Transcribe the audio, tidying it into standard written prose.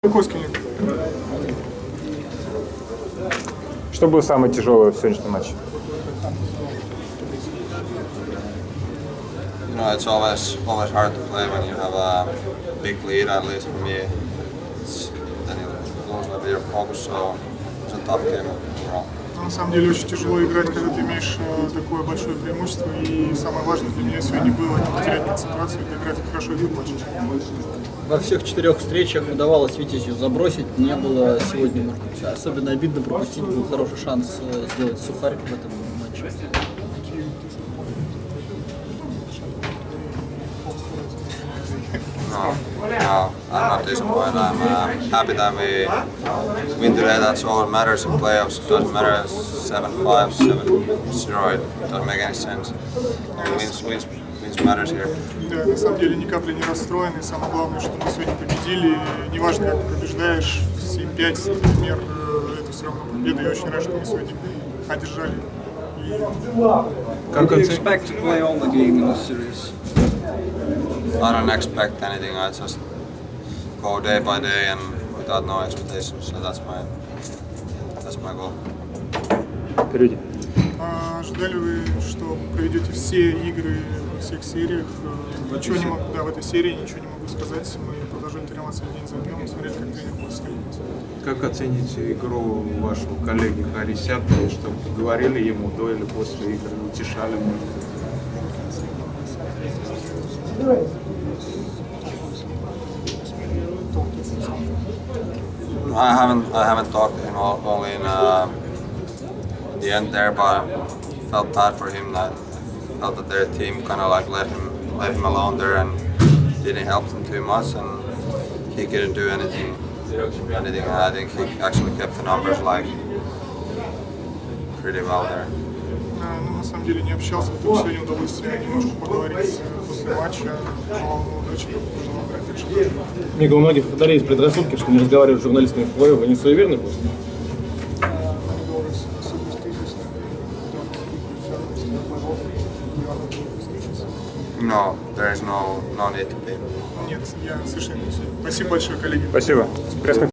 Какой скрининг? Что было самое тяжелое в сегодняшнем матче? You know, it's always hard to play when you have a big lead. At least for me, then you lose a bit of focus. So it's a tough game overall. На самом деле очень тяжело играть, когда ты имеешь такое большое преимущество. И самое важное для меня сегодня было не потерять концентрацию и доиграть хорошо этот матч. Во всех 4 встречах удавалось Витязю забросить, не было сегодня, может быть, особенно обидно пропустить, был хороший шанс сделать сухарь в этом матче. No, I'm not disappointed. I'm happy that we win today. That's all that matters in playoffs. It doesn't matter 7-5, 7-0. It doesn't make any sense. Wins matters here. Да, на самом деле ни капли не расстроен. И самое главное, что мы сегодня победили. Неважно, как ты побеждаешь, 7-5, например, это все равно победа. Я очень рад, что мы сегодня одержали. Did you expect to play all the game in this series? I don't expect anything. I just go day by day and without no expectations. So that's my goal. Люди. Ожидали вы, что проведете все игры во всех сериях? Ничего не могу, да, в этой серии ничего не могу сказать. Мы продолжаем тренироваться день за днем и смотреть, как тренер будет строить. Как оцените игру вашего коллеги Харисяка, что говорили ему до или после игры, утешали, может быть? I haven't talked to him only in the end there, but felt bad for him. That felt that their team kind of like let him alone there and didn't help him too much, and he couldn't do anything. I think he actually kept the numbers like pretty well there. Ну, на самом деле не общался, только сегодня удалось немножко поговорить после матча. Но удачи пожелал играть. Мига, у многих есть предрассудки, что не разговаривают с журналистами в плей-офф. Вы не суеверны просто? No, there is no need to be. Нет, я совершенно не. Спасибо большое, коллеги. Спасибо.